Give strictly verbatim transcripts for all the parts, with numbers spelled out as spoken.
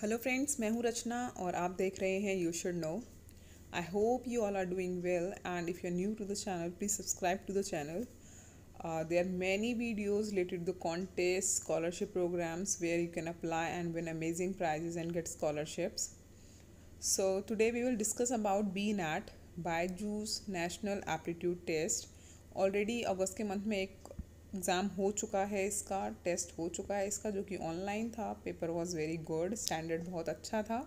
Hello friends, मैं हूँ रचना और आप देख रहे हैं you should know. I hope you all are doing well and if you are new to the channel please subscribe to the channel. There are many videos related to the contests, scholarship programs where you can apply and win amazing prizes and get scholarships. So today we will discuss about B NAT, Byju's National Aptitude Test. Already अगस्त के month में एक exam हो चुका है, इसका test हो चुका है इसका, जो कि ऑनलाइन था. Paper was very good, standard बहुत अच्छा था,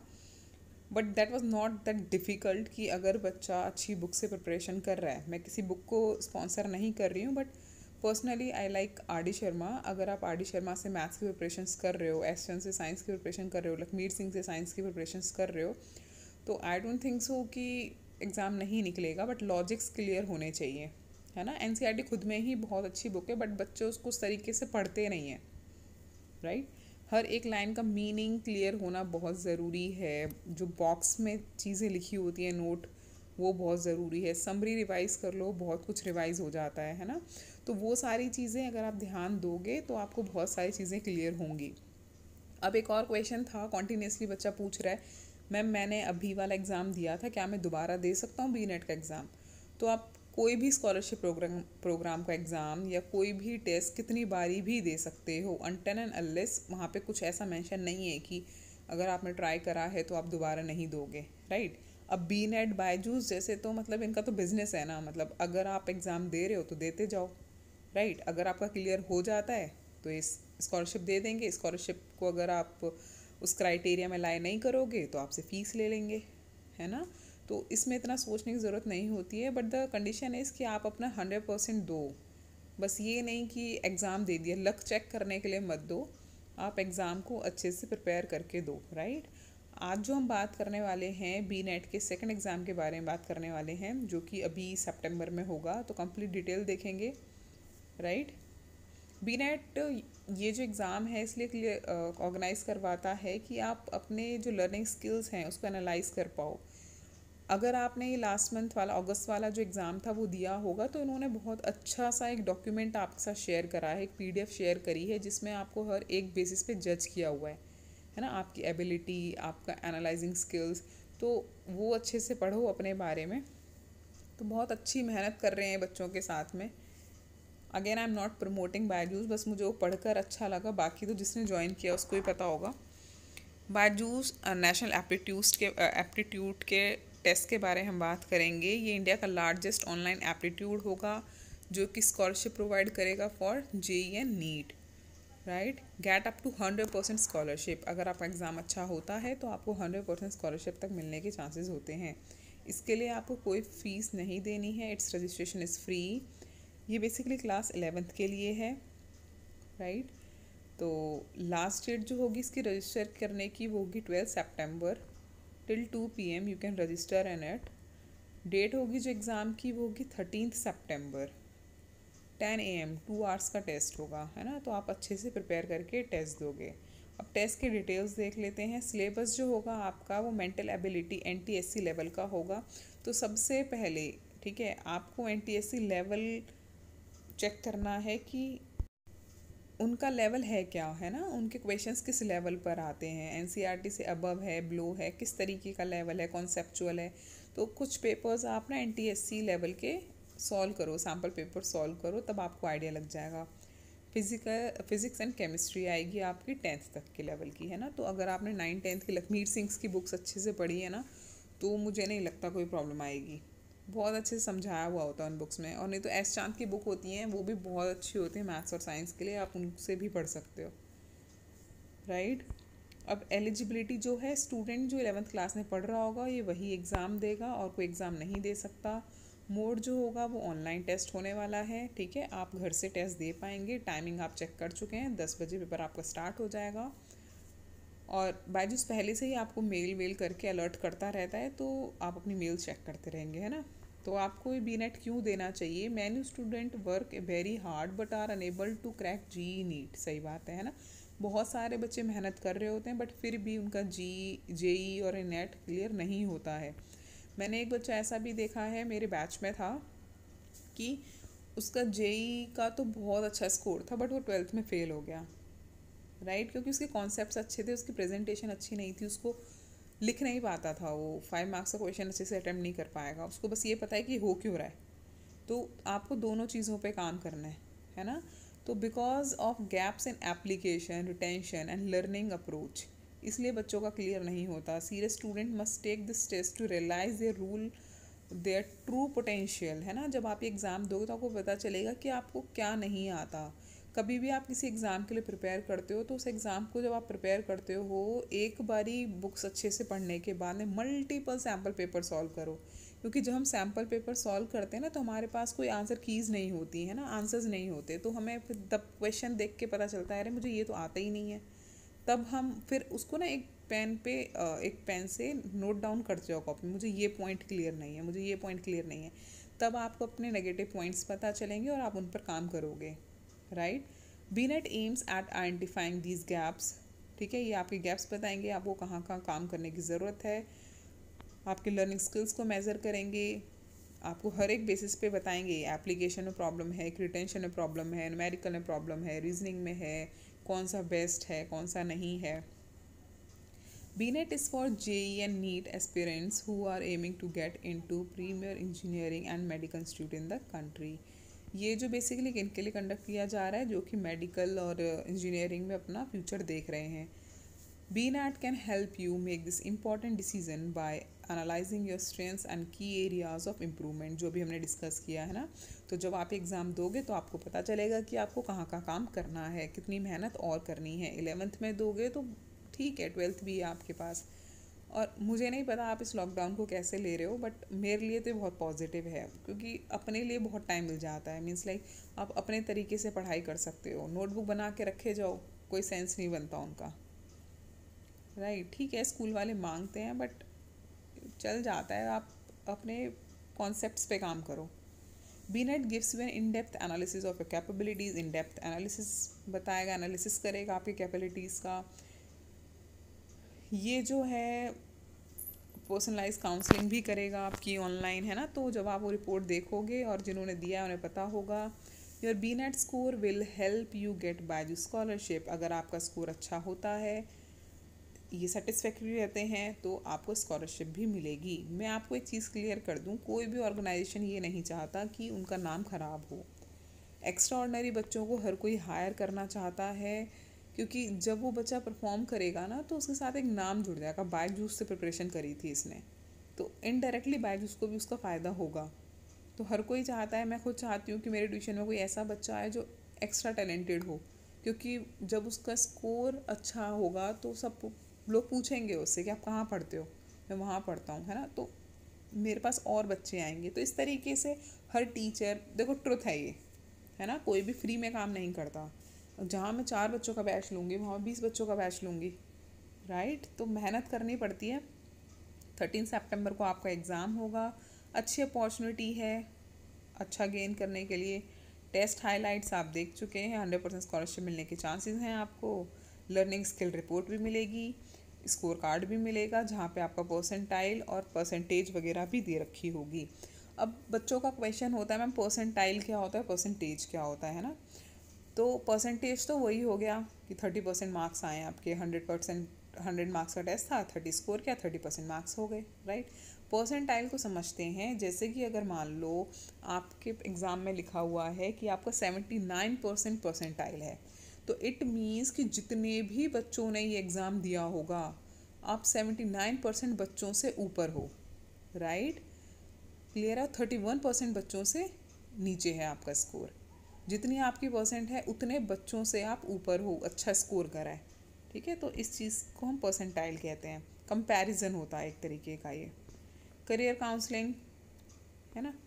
but that was not that difficult कि अगर बच्चा अच्छी बुक से प्रिपरेशन कर रहा है. मैं किसी बुक को स्पॉन्सर नहीं कर रही हूँ, but personally I like R D Sharma. अगर आप आर डी शर्मा से मैथ्स की प्रिपरेशन कर रहे हो, एस चंद से साइंस की प्रिपरेशन कर रहे हो, लखमीर सिंह से साइंस की प्रिपरेशन कर रहे हो, तो आई डोंट थिंक सो कि एग्ज़ाम नहीं निकलेगा, बट लॉजिक्स क्लियर होने चाहिए, है ना. एन सी आर टी खुद में ही बहुत अच्छी बुक है, बट बच्चे उसको उस तरीके से पढ़ते नहीं हैं, राइट right? हर एक लाइन का मीनिंग क्लियर होना बहुत ज़रूरी है. जो बॉक्स में चीज़ें लिखी होती हैं, नोट, वो बहुत ज़रूरी है. समरी रिवाइज़ कर लो, बहुत कुछ रिवाइज़ हो जाता है है ना. तो वो सारी चीज़ें अगर आप ध्यान दोगे तो आपको बहुत सारी चीज़ें क्लियर होंगी. अब एक और क्वेश्चन था, कॉन्टीन्यूसली बच्चा पूछ रहा है, मैम मैंने अभी वाला एग्ज़ाम दिया था, क्या मैं दोबारा दे सकता हूँ बी नेट का एग्ज़ाम. तो आप कोई भी स्कॉलरशिप प्रोग्राम प्रोग्राम का एग्ज़ाम या कोई भी टेस्ट कितनी बारी भी दे सकते हो, अनटिल एंड अनलेस वहाँ पे कुछ ऐसा मेंशन नहीं है कि अगर आपने ट्राई करा है तो आप दोबारा नहीं दोगे, राइट. अब बी नेट बायजूस जैसे, तो मतलब इनका तो बिजनेस है ना, मतलब अगर आप एग्ज़ाम दे रहे हो तो देते जाओ, राइट. अगर आपका क्लियर हो जाता है तो इस स्कॉलरशिप दे देंगे. स्कॉलरशिप को अगर आप उस क्राइटेरिया में लाए नहीं करोगे तो आपसे फ़ीस ले लेंगे, है ना. तो इसमें इतना सोचने की ज़रूरत नहीं होती है, बट द कंडीशन इज़ कि आप अपना हंड्रेड परसेंट दो. बस ये नहीं कि एग्ज़ाम दे दिया, लक चेक करने के लिए मत दो. आप एग्ज़ाम को अच्छे से प्रिपेयर करके दो, राइट. आज जो हम बात करने वाले हैं बी नेट के सेकंड एग्ज़ाम के बारे में बात करने वाले हैं, जो कि अभी सितंबर में होगा. तो कंप्लीट डिटेल देखेंगे, राइट. बी नेट ये जो एग्ज़ाम है इसलिए क्लियर ऑर्गेनाइज़ करवाता है कि आप अपने जो लर्निंग स्किल्स हैं उसको एनालाइज कर पाओ. अगर आपने ये लास्ट मंथ वाला, अगस्त वाला जो एग्ज़ाम था वो दिया होगा, तो इन्होंने बहुत अच्छा सा एक डॉक्यूमेंट आपके साथ शेयर करा है, एक पीडीएफ शेयर करी है, जिसमें आपको हर एक बेसिस पे जज किया हुआ है है ना. आपकी एबिलिटी, आपका एनालाइजिंग स्किल्स, तो वो अच्छे से पढ़ो अपने बारे में. तो बहुत अच्छी मेहनत कर रहे हैं बच्चों के साथ में. Again I am not promoting Byju's, बस मुझे वो पढ़कर अच्छा लगा. बाकी तो जिसने ज्वाइन किया उसको ही पता होगा. बायजूस नेशनल एप्टीट्यूड के एप्टीट्यूड के टेस्ट के बारे में हम बात करेंगे. ये इंडिया का लार्जेस्ट ऑनलाइन एप्टीट्यूड होगा, जो कि स्कॉलरशिप प्रोवाइड करेगा for JEE and NEET, right. Get up to hundred percent scholarship. अगर आपका एग्ज़ाम अच्छा होता है तो आपको हंड्रेड परसेंट स्कॉलरशिप तक मिलने के चांसेस होते हैं. इसके लिए आपको कोई फ़ीस नहीं देनी है. It's registration is free. ये बेसिकली क्लास एलेवेंथ के लिए है, राइट. तो लास्ट डेट जो होगी इसकी रजिस्टर करने की वो होगी ट्वेल्थ सितंबर till two P M you can register and at. Date होगी जो एग्ज़ाम की वो होगी थर्टीन्थ सितंबर ten A M. Two hours का टेस्ट होगा, है ना. तो आप अच्छे से प्रिपेयर करके टेस्ट दोगे. अब टेस्ट की डिटेल्स देख लेते हैं. सिलेबस जो होगा आपका वो mental ability N T S C level का होगा. तो सबसे पहले, ठीक है, आपको N T S C level check करना है कि उनका लेवल है क्या, है ना. उनके क्वेश्चंस किस लेवल पर आते हैं, एनसीईआरटी से अबव है, बिलो है, किस तरीके का लेवल है, कॉन्सेप्चुअल है. तो कुछ पेपर्स आप ना एनटीएससी लेवल के सॉल्व करो, सैम्पल पेपर सॉल्व करो, तब आपको आइडिया लग जाएगा. फिजिकल फिजिक्स एंड केमिस्ट्री आएगी आपकी टेंथ तक के लेवल की, है ना. तो अगर आपने नाइन टेंथ की लखमीर सिंह की बुक्स अच्छे से पढ़ी है ना, तो मुझे नहीं लगता कोई प्रॉब्लम आएगी. बहुत अच्छे से समझाया हुआ होता है उन बुक्स में. और नहीं तो एस चांद की बुक होती हैं, वो भी बहुत अच्छी होती है मैथ्स और साइंस के लिए, आप उनसे भी पढ़ सकते हो, राइट. अब एलिजिबिलिटी जो है, स्टूडेंट जो इलेवेंथ क्लास में पढ़ रहा होगा ये वही एग्ज़ाम देगा और कोई एग्ज़ाम नहीं दे सकता. मोड जो होगा वो ऑनलाइन टेस्ट होने वाला है, ठीक है. आप घर से टेस्ट दे पाएंगे. टाइमिंग आप चेक कर चुके हैं, दस बजे पेपर आपका स्टार्ट हो जाएगा. और बायजूस पहले से ही आपको मेल वेल करके अलर्ट करता रहता है, तो आप अपनी मेल चेक करते रहेंगे, है ना. तो आपको ये बी नेट क्यों देना चाहिए. Many student work very hard but are unable to crack JEE NEET. सही बात है, है ना. बहुत सारे बच्चे मेहनत कर रहे होते हैं, बट फिर भी उनका जी जेई और नेट क्लियर नहीं होता है. मैंने एक बच्चा ऐसा भी देखा है, मेरे बैच में था, कि उसका जेई का तो बहुत अच्छा स्कोर था, बट वो ट्वेल्थ में फ़ेल हो गया. राइट, क्योंकि उसके कॉन्सेप्ट्स अच्छे थे, उसकी प्रेजेंटेशन अच्छी नहीं थी, उसको लिख नहीं पाता था, वो फाइव मार्क्स का क्वेश्चन अच्छे से अटेम्प्ट नहीं कर पाएगा, उसको बस ये पता है कि हो क्यों रहा है। तो आपको दोनों चीज़ों पे काम करना है है ना। तो because of gaps in application, retention and learning approach, इसलिए बच्चों का क्लियर नहीं होता। Serious student must take this test to realise their rule their true potential, है ना। जब आप एग्ज़ाम दोगे तो आपको पता चलेगा कि आपको क्या नहीं आता। कभी भी आप किसी एग्ज़ाम के लिए प्रिपेयर करते हो तो उस एग्ज़ाम को जब आप प्रिपेयर करते हो एक बारी बुक्स अच्छे से पढ़ने के बाद में मल्टीपल सैम्पल पेपर सॉल्व करो, क्योंकि जब हम सैम्पल पेपर सॉल्व करते हैं ना तो हमारे पास कोई आंसर कीज़ नहीं होती है ना, आंसर्स नहीं होते, तो हमें फिर तब क्वेश्चन देख के पता चलता है अरे मुझे ये तो आता ही नहीं है। तब हम फिर उसको ना एक पेन पे एक पेन से नोट डाउन करते जाओ कॉपी, मुझे ये पॉइंट क्लियर नहीं है, मुझे ये पॉइंट क्लियर नहीं है। तब आपको अपने नेगेटिव पॉइंट्स पता चलेंगे और आप उन पर काम करोगे, right. B NAT aims at identifying these gaps, ठीक है, ये आपके गैप्स बताएंगे आपको कहाँ कहाँ काम करने की ज़रूरत है, आपके लर्निंग स्किल्स को मेज़र करेंगे, आपको हर एक बेसिस पे बताएंगे एप्लीकेशन में प्रॉब्लम है, रिटेंशन में प्रॉब्लम है, न्यूमेरिकल में प्रॉब्लम है, रीजनिंग में है, कौन सा बेस्ट है कौन सा नहीं है। B NAT is for J E and NEET aspirants who are aiming to get into premier engineering and medical institute in the country. ये जो बेसिकली किनके लिए कंडक्ट किया जा रहा है, जो कि मेडिकल और इंजीनियरिंग में अपना फ्यूचर देख रहे हैं। B NAT can help you make this important decision by analysing your strengths and key areas of improvement, जो भी हमने डिस्कस किया है ना। तो जब आप एग्ज़ाम दोगे तो आपको पता चलेगा कि आपको कहाँ का काम करना है, कितनी मेहनत और करनी है। इलेवेंथ में दोगे तो ठीक है, ट्वेल्थ भी है आपके पास। और मुझे नहीं पता आप इस लॉकडाउन को कैसे ले रहे हो, बट मेरे लिए तो बहुत पॉजिटिव है, क्योंकि अपने लिए बहुत टाइम मिल जाता है। मीन्स लाइक आप अपने तरीके से पढ़ाई कर सकते हो, नोटबुक बना के रखे जाओ, कोई सेंस नहीं बनता उनका, राइट। ठीक है, स्कूल वाले मांगते हैं बट चल जाता है, आप अपने कॉन्सेप्ट्स पे काम करो। B NAT gives you an in depth analysis of your capabilities, in depth analysis बताएगा, एनालिसिस करेगा आपकी कैपेबिलिटीज़ का। ये जो है पर्सनलाइज काउंसलिंग भी करेगा आपकी ऑनलाइन, है ना। तो जब आप वो रिपोर्ट देखोगे और जिन्होंने दिया है उन्हें पता होगा। Your B NAT score will help you get Byju's scholarship, अगर आपका स्कोर अच्छा होता है, ये सेटिस्फैक्ट्री रहते हैं, तो आपको स्कॉलरशिप भी मिलेगी। मैं आपको एक चीज़ क्लियर कर दूं, कोई भी ऑर्गेनाइजेशन ये नहीं चाहता कि उनका नाम खराब हो। एक्स्ट्रा ऑर्डिनरी बच्चों को हर कोई हायर करना चाहता है, क्योंकि जब वो बच्चा परफॉर्म करेगा ना तो उसके साथ एक नाम जुड़ जाएगा, बायजूस से प्रिपरेशन करी थी इसने, तो इनडायरेक्टली बायजूस को भी उसका फ़ायदा होगा। तो हर कोई चाहता है, मैं खुद चाहती हूँ कि मेरे ट्यूशन में कोई ऐसा बच्चा आए जो एक्स्ट्रा टैलेंटेड हो, क्योंकि जब उसका स्कोर अच्छा होगा तो सब लोग पूछेंगे उससे कि आप कहाँ पढ़ते हो, मैं वहाँ पढ़ता हूँ, है ना। तो मेरे पास और बच्चे आएंगे। तो इस तरीके से हर टीचर, देखो ट्रुथ है ये, है ना, कोई भी फ्री में काम नहीं करता। जहाँ मैं चार बच्चों का बैच लूँगी वहाँ बीस बच्चों का बैच लूँगी, राइट। तो मेहनत करनी पड़ती है। थर्टीन सितंबर को आपका एग्ज़ाम होगा, अच्छी अपॉर्चुनिटी है अच्छा गेन करने के लिए। टेस्ट हाइलाइट्स आप देख चुके हैं, हंड्रेड परसेंट स्कॉलरशिप मिलने के चांसेस हैं आपको। लर्निंग स्किल रिपोर्ट भी मिलेगी, स्कोर कार्ड भी मिलेगा, जहाँ पे आपका परसेंटाइल और परसेंटेज वगैरह भी दे रखी होगी। अब बच्चों का क्वेश्चन होता है मैम परसेंटाइल क्या होता है, परसेंटेज क्या होता है ना। तो परसेंटेज तो वही हो गया कि थर्टी परसेंट मार्क्स आए आपके, हंड्रेड परसेंट हंड्रेड मार्क्स का टेस्ट था, थर्टी स्कोर किया, थर्टी परसेंट मार्क्स हो गए, राइट। परसेंटाइल को समझते हैं जैसे कि अगर मान लो आपके एग्ज़ाम में लिखा हुआ है कि आपका सेवेंटी नाइन परसेंट परसेंटाइल है, तो इट मीन्स कि जितने भी बच्चों ने ये एग्ज़ाम दिया होगा आप सेवेंटी नाइन परसेंट बच्चों से ऊपर हो, राइट। क्लियर है। थर्टी वन परसेंट बच्चों से नीचे है आपका स्कोर, जितनी आपकी परसेंट है उतने बच्चों से आप ऊपर हो, अच्छा स्कोर करा है, ठीक है। तो इस चीज़ को हम परसेंटाइल कहते हैं, कंपैरिजन होता है एक तरीके का ये। करियर काउंसलिंग, है ना।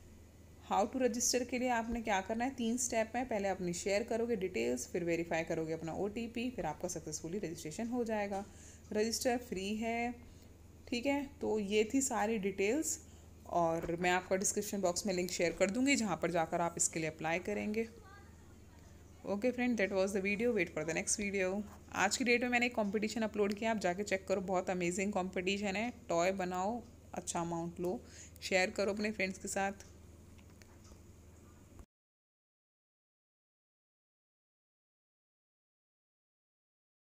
हाउ टू रजिस्टर के लिए आपने क्या करना है, तीन स्टेप है। पहले अपनी शेयर करोगे डिटेल्स, फिर वेरीफाई करोगे अपना ओ टी पी, फिर आपका सक्सेसफुली रजिस्ट्रेशन हो जाएगा। रजिस्टर फ्री है, ठीक है। तो ये थी सारी डिटेल्स, और मैं आपका डिस्क्रिप्शन बॉक्स में लिंक शेयर कर दूंगी जहाँ पर जाकर आप इसके लिए अप्लाई करेंगे। Okay friend, that was the video, wait for the next video. आज की डेट में मैंने एक कंपटीशन अपलोड किया, आप जाके चेक करो, बहुत अमेजिंग कंपटीशन है। टॉय बनाओ, अच्छा अमाउंट लो, शेयर करो अपने फ्रेंड्स के साथ।